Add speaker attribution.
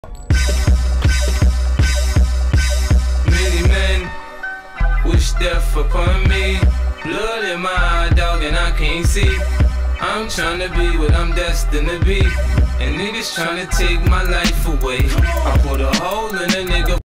Speaker 1: Many men wish death upon me. Blood in my eye, dog, and I can't see. I'm tryna be what I'm destined to be, and niggas tryna take my life away. I put a hole in a nigga.